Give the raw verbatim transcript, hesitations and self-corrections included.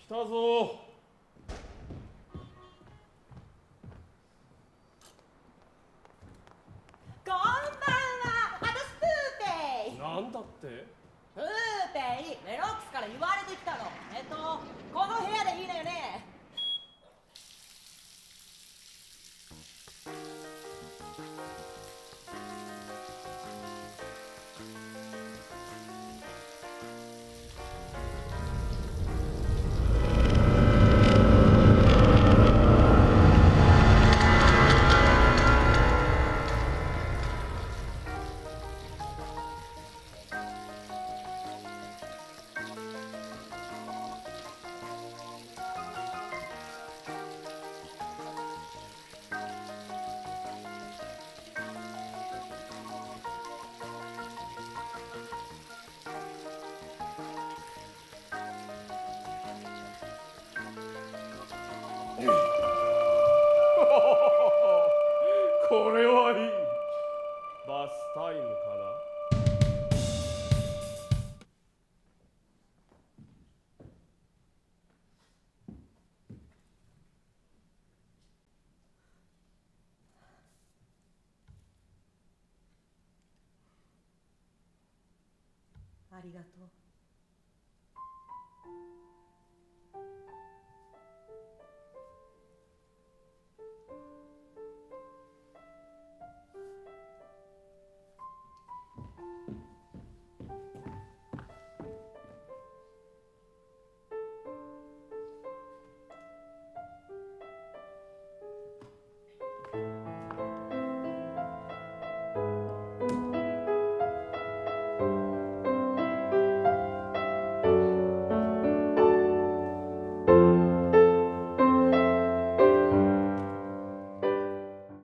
たぞ。 こんばんは。私プーペイ。 なんだって？ プーペイ、メロックスから言われてきたの。えっとこの部屋でいいのよね。 これはいい。バスタイムかな。 ありがとう。